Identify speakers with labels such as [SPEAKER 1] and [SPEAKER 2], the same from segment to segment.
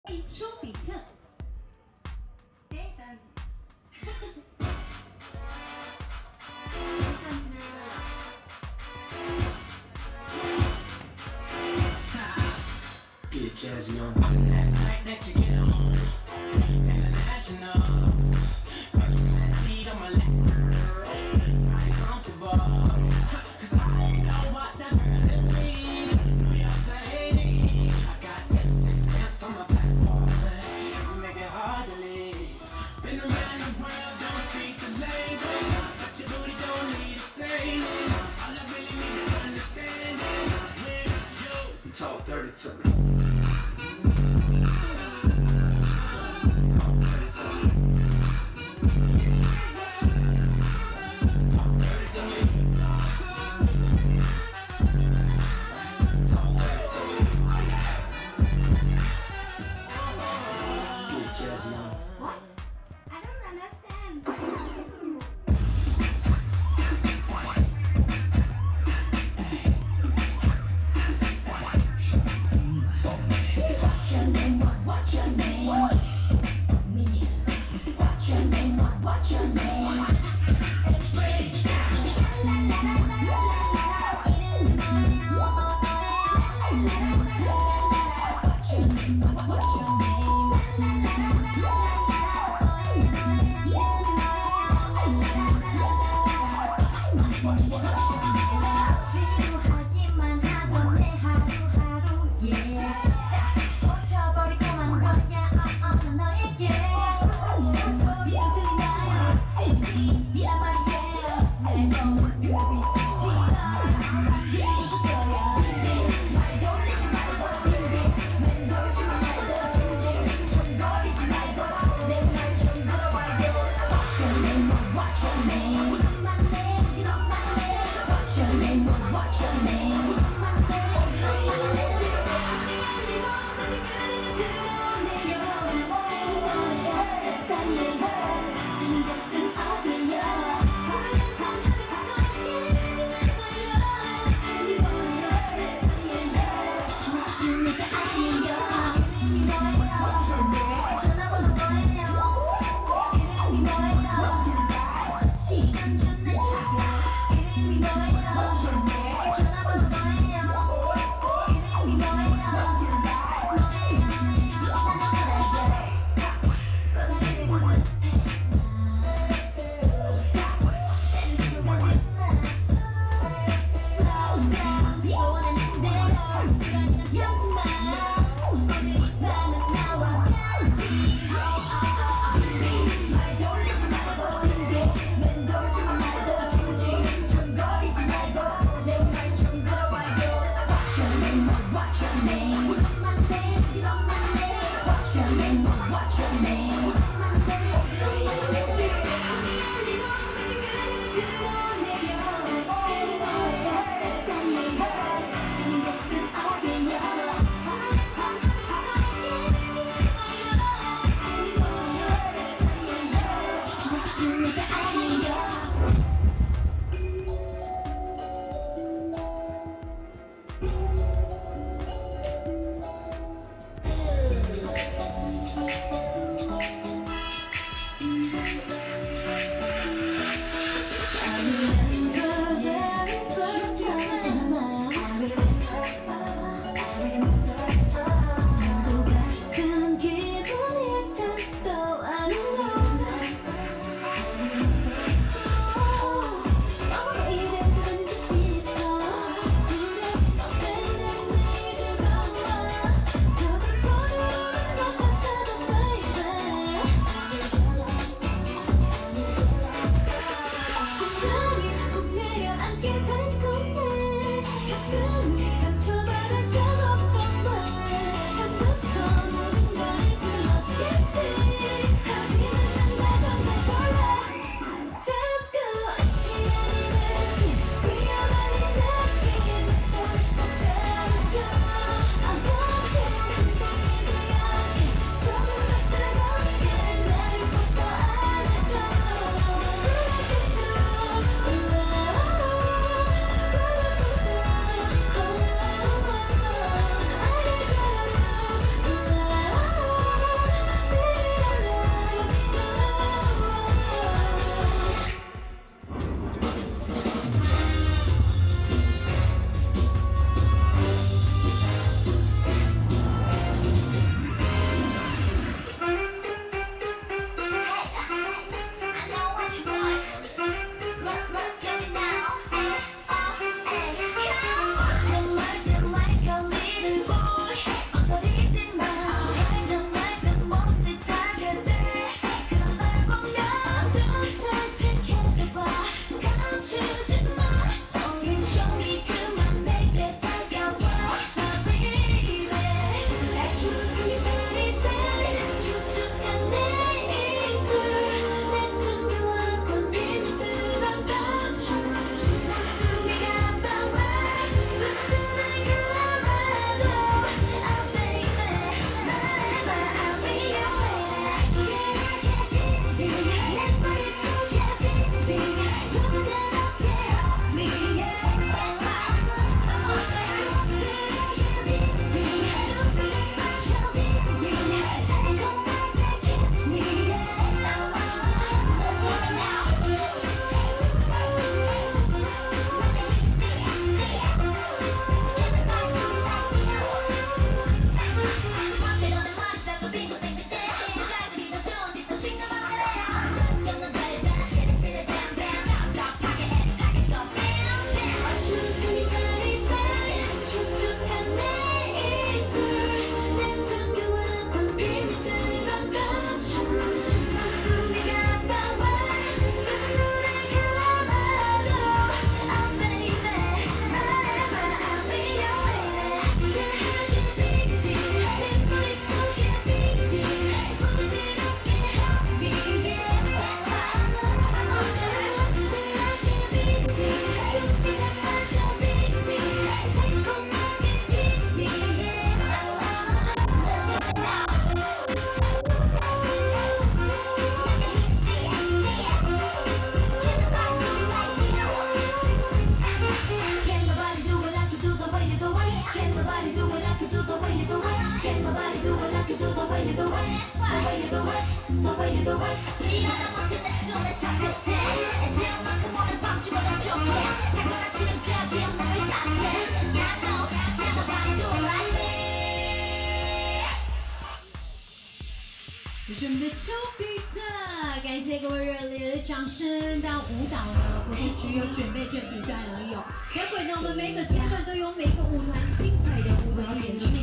[SPEAKER 1] 인트로비트 대선 대선들
[SPEAKER 2] Get jazzy on that night that you get on international first class seat on my lap right comfortable cause I know what that girl mean New York to Haiti I got lipstick stamps on my passport make it hard to leave been around the world don't speak the language but your booty don't need explaining all I really need to understand is when you talk dirty to me
[SPEAKER 1] What? I don't understand.
[SPEAKER 3] What's your name? What's your name? Minis. What's your name? What's your name? Breaks down. La la la la la la. What's your name? What's your name? 지루하기만 하던 내 하루하루 꽂혀버리고만 거야 너에게 소리로 들리나요 진심이란 말이에요 내 몸은 빛이 싫어 잊어줘요 말 돌리지 말고 맴돌지만 말고 진심 좀 거리지 말고 내 말 좀 들어봐요 What's your name? What's your name? What's your name? What's your name? 시간 좀 내줘 이름이 뭐예요 전화번호 뭐예요 이름이 뭐예요 말 돌리지 말고 맴돌지만 말고 진심 좀 거리지 말고 내 말 좀 들어봐요 What's your name? What's your name? What's your name? What's your name? the way, the way you the way. 지나다 못해 내 숨을 다 끝에. 애정만큼 오늘 밤 죽어도 좋게. 타고난 지름적인 너의 자체. Yeah, no, never gonna do it like me.
[SPEAKER 4] 这是我们的丘比特，感谢各位热烈的掌声。但舞蹈呢，不是只有准备这几段而已哦。待会呢，我们每个阶段都有每个舞团精彩的舞蹈演出。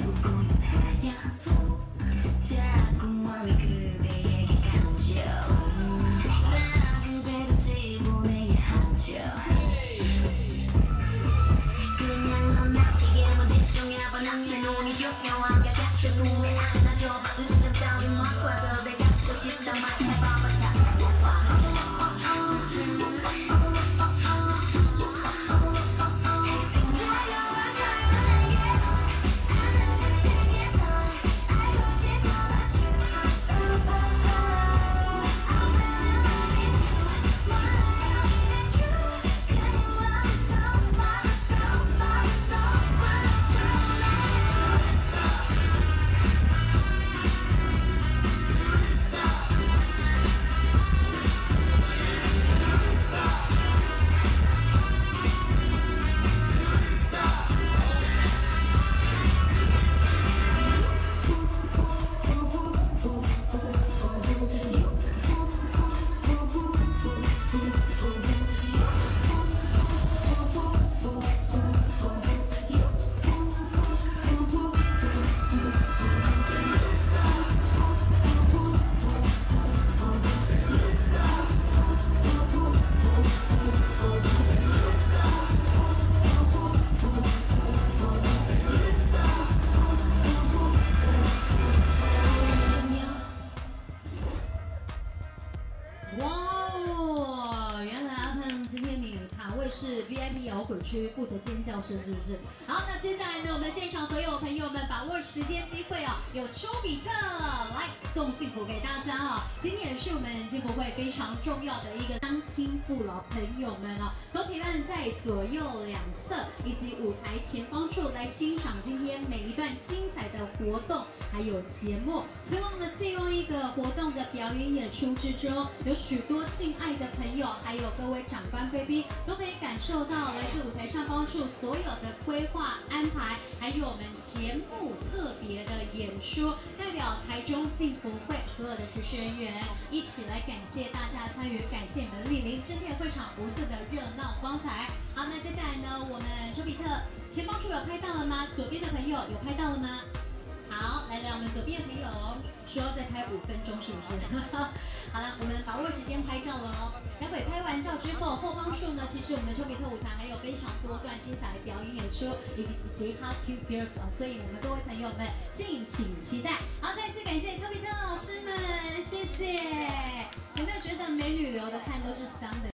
[SPEAKER 4] 是 VIP 摇滚区负责尖叫声，是不是？好，那接下来呢，我们现场所有朋友们把握时间机会哦，有丘比特来送幸福给大家哦。今天也是我们幸福会非常重要的一个乡亲父老朋友们哦，都陪伴在左右两侧以及舞台前方处来欣赏今天每一段精彩的活动还有节目。希望呢，借用一个活动的表演演出之中，有许多敬爱的朋友，还有各位长官贵宾都可以感受到来自舞台上方处所有的规划安排，还有我们节目特别的演出，代表台中幸福会所有的主持人员一起来感谢大家参与，感谢你们莅临，增添会场无私的热闹光彩。好，那接下来呢，我们丘比特前方处有拍到了吗？左边的朋友有拍到了吗？好，来我们左边的朋友说要再拍5分钟，是不是？好了，我们把握时间拍照了哦。待会拍完照之后，后方处呢，其实我们的丘比特舞团还有非常多段精彩的表演演出，以及 Hot Cute Girls 所以我们各位朋友们敬请期待。好，再次感谢丘比特老师们，谢谢。有没有觉得美女流的汗都是香的？